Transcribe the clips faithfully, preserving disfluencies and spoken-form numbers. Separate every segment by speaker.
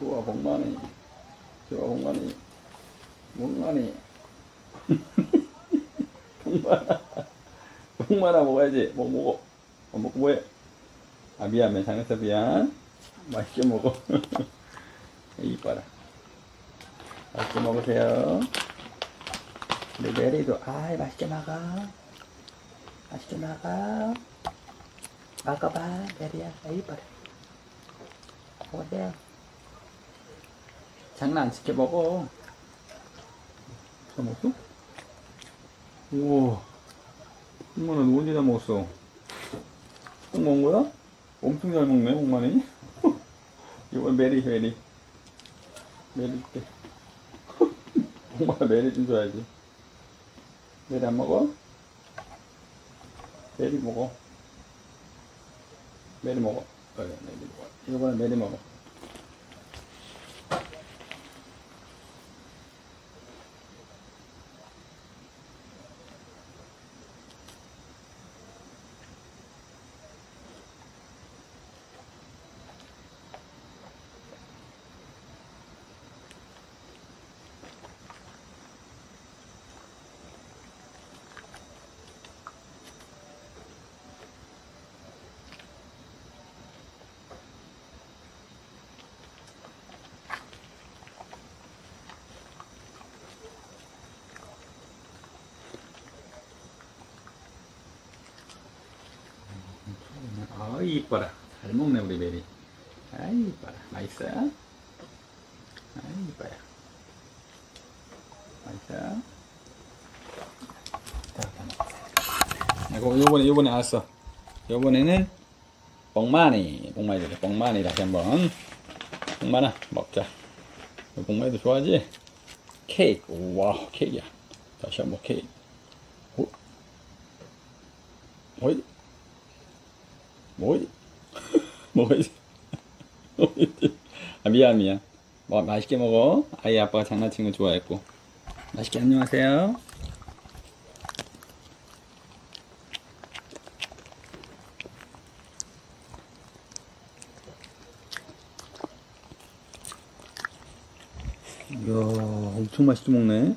Speaker 1: 좋아, 복만이. 좋아, 복만이. 복만이. 복만아. 복만아, 먹어야지. 뭐 먹어. 뭐 먹고 뭐해? 아, 미안, 미안. 장난쳐, 미안. 맛있게 먹어. 이뻐라. 맛있게 먹으세요. 우리 메리도, 아이, 맛있게 먹어. 맛있게 먹어. 먹어봐, 메리야. 이뻐라. 먹으세요. 장난 안 시켜 먹어. 다 먹었어? 우와. 엄마는 언제 다 먹었어? 꼭 먹은 거야? 엄청 잘 먹네, 엄마니. 이건 메리, 메리. 메리 때. 엄마가 메리 좀 줘야지. 메리 안 먹어? 메리 먹어. 메리 먹어. 그래, 메리 먹어. 이거는 메리 먹어. 아, 이뻐라. 잘 먹네, 우리 메리. 아, 이뻐라. 맛있어? 아, 이뻐요. 맛있어? 자, 이거, 요번에, 요번에 알았어. 요번에는, 뽕마니. 뽕마니 줘. 뽕마니 다시 한 번. 뽕마나, 먹자. 뽕마니도 좋아하지? 케이크. 우와, 케이크야. 다시 한 번 케이크. 오. 어이? 뭐지? 뭐지? 뭐지? 아, 미안, 미안. 뭐, 맛있게 먹어. 아이, 아빠가 장난친 거 좋아했고. 맛있게 안녕하세요. 이야, 엄청 맛있게 먹네.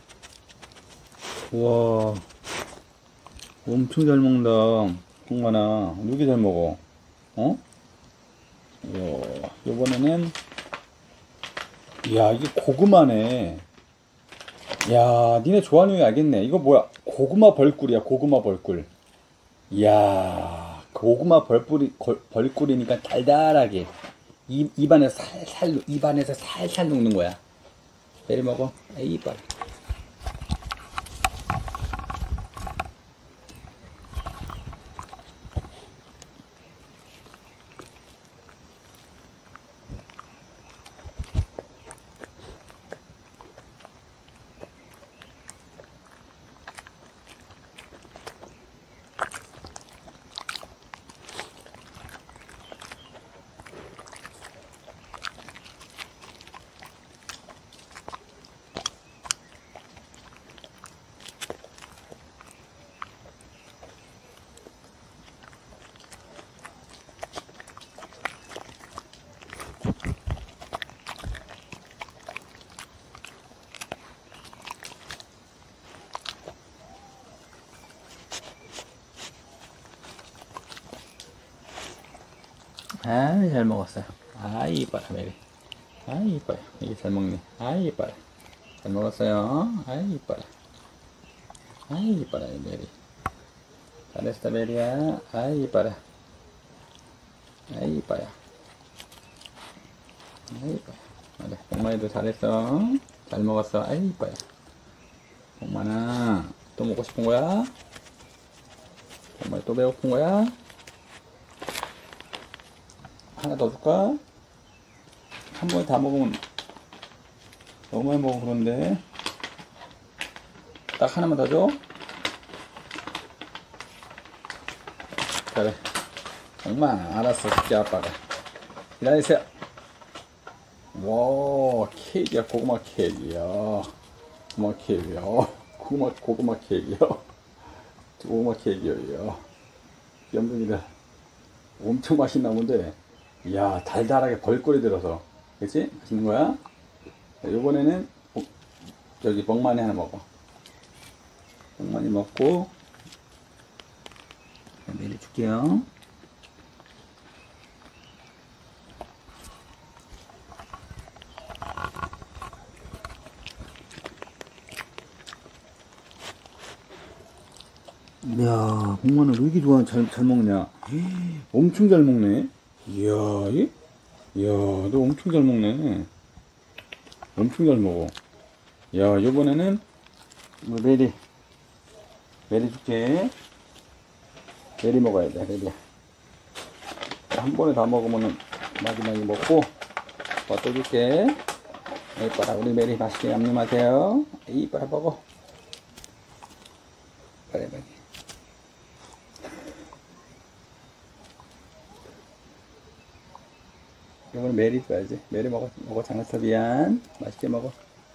Speaker 1: 우와, 엄청 잘 먹는다. 홍만아, 누게 잘 먹어? 어? 이야, 요번에는, 이야, 이게 고구마네. 이야, 니네 좋아하는 거 알겠네. 이거 뭐야? 고구마 벌꿀이야, 고구마 벌꿀. 이야, 고구마 벌꿀이, 벌꿀이니까 달달하게. 입, 입안에서 살살, 입안에서 살살 녹는 거야. 내리 먹어. 에이, 이빨. 아, 잘 먹었어요. 아, 이뻐라, 메리. 아, 이뻐요. 이게 잘 먹네. 아, 이뻐라. 잘 먹었어요. 아, 이뻐라. 아, 이뻐라, 메리. 잘했어, 메리야. 아, 이뻐라. 아, 이뻐요. 아, 이뻐요. 그래, 복만이도 잘했어. 잘 먹었어. 아, 이뻐요. 복만아, 또 먹고 싶은 거야? 복만이 또 배고픈 거야? 하나 더 줄까? 한 번에 다 먹으면 너무 많이 먹어 그런데. 딱 하나만 더 줘? 그래. 정말 알았어. 줄게 아빠가. 기다리세요. 와, 케이크야. 고구마 케이크야. 고구마 케이크야. 고구마, 고구마 케이크야. 고구마 케이크야. 귀염둥이들 엄청 맛있나 본데. 이야, 달달하게 벌꿀이 들어서 그치? 맛있는 거야? 자, 요번에는 복, 저기 멍마니 하나 먹어. 멍마니 먹고 내려줄게요. 이야, 복만을 왜 이렇게 좋아, 잘, 잘 먹냐? 에이, 엄청 잘 먹네. 이야, 이? 이야, 너 엄청 잘 먹네. 엄청 잘 먹어. 야, 요번에는, 뭐, 메리. 메리 줄게. 메리 먹어야 돼, 메리. 한 번에 다 먹으면은, 마지막에 먹고, 뭐 또 줄게. 이뻐라, 우리 메리 맛있게 얌얌하세요. 이뻐라, 먹어. 그래, 메리. 이번엔 메리 줘야지. 메리 먹어, 먹어, 장난터비안. 맛있게 먹어.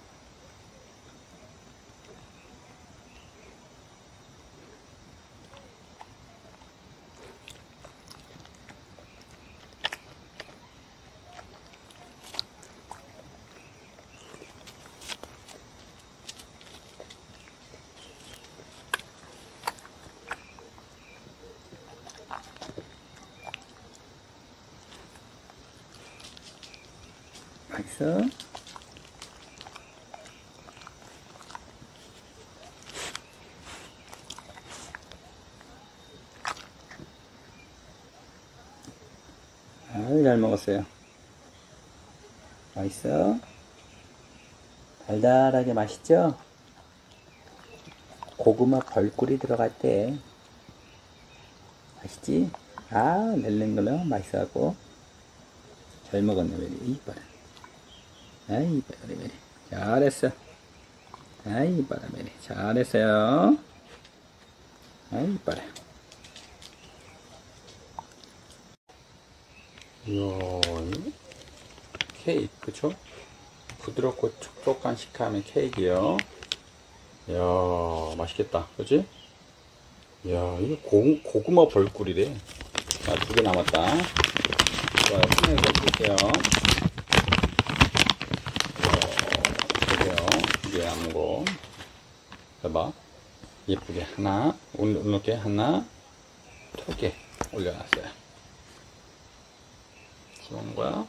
Speaker 1: 맛있어? 아유, 잘 먹었어요. 맛있어? 달달하게 맛있죠? 고구마 벌꿀이 들어갈 때 맛있지? 아, 낼랭글러 맛있어하고 잘 먹었네, 메리. 이뻐라. 아이, 이뻐라, 메리. 잘했어. 아이, 이뻐라, 메리. 잘했어요. 아이, 이뻐라. 이야, 케이크, 그쵸? 부드럽고 촉촉한 식감의 케이크요. 이야, 맛있겠다. 그치? 이야, 이거 고, 고구마 벌꿀이래. 자, 두 개 남았다. 좋아요. 손에서 볼게요. 보세요. 두 개 남은 거. 봐봐. 예쁘게 하나, 이렇게 하나, 두 개 올려놨어요. 좋은 거야.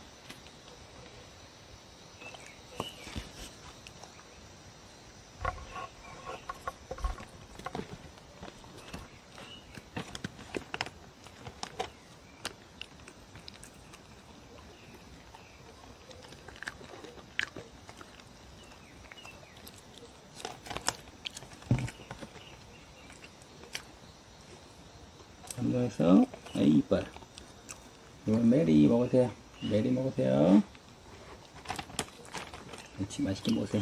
Speaker 1: 한번해서 아이, 이뻐라. 이건 메리 먹으세요. 메리 먹으세요. 그렇지, 맛있게 먹으세요.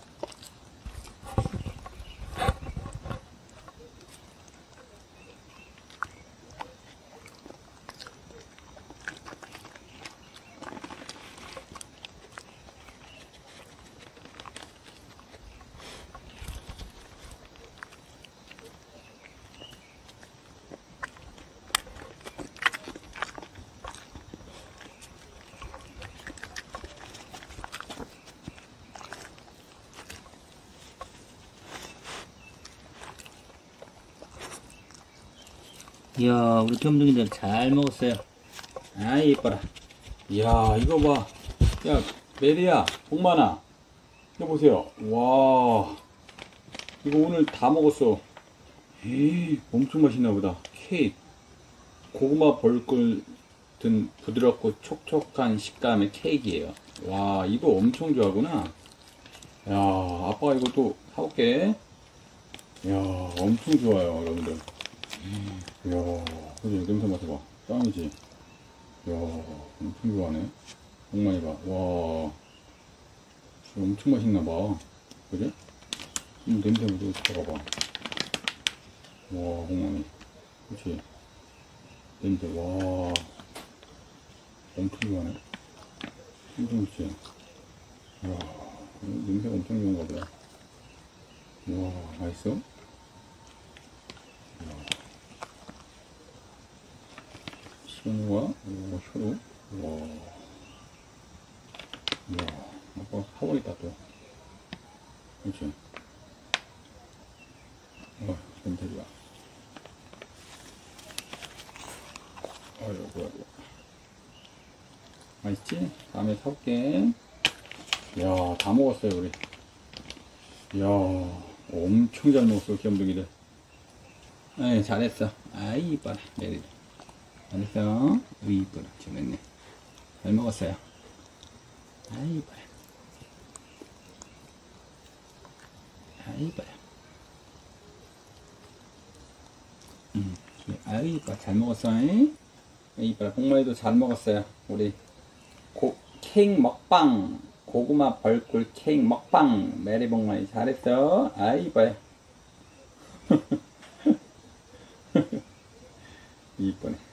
Speaker 1: 이야, 우리 겸둥이들 잘 먹었어요. 아이, 이뻐라. 이야, 이거 봐. 야, 메리야, 복만아. 이거 보세요. 와, 이거 오늘 다 먹었어. 에이, 엄청 맛있나 보다. 케이크. 고구마 벌꿀 든 부드럽고 촉촉한 식감의 케이크예요. 와, 이거 엄청 좋아하구나. 야, 아빠가 이거 또 사올게. 야, 엄청 좋아요, 여러분들. 이야, 그지? 냄새 맡아봐. 짱이지? 이야, 엄청 좋아하네. 정말 봐. 와, 진짜 엄청 맛있나봐. 그지? 음, 냄새 좀 들어가봐. 와, 홍만이. 그치? 냄새, 와. 엄청 좋아하네. 엄청 좋지? 이야, 냄새가 엄청 좋은가 보다. 와, 맛있어? 시원과 오, 효로. 와. 있다 또. 그렇지. 어, 냄새 좋아. 어이구, 어이구. 맛있지? 다음에 사올게. 이야, 다 먹었어요, 우리. 이야, 엄청 잘 먹었어, 귀염둥이들. 에이, 잘했어. 아이, 이뻐라, 메리. 잘했어. 으이, 이뻐라. 잘했네. 잘 먹었어요. 아이, 이뻐라. 아이, 이뻐라. 응, 아이, 이뻐라. 잘 먹었어. 아이, 이뻐라. 봉만이도 잘 먹었어요. 우리, 고, 케이크 먹방. 고구마 벌꿀 케이크 먹방. 메리 봉만이 잘했어. 아이, 이뻐요. 이쁘네.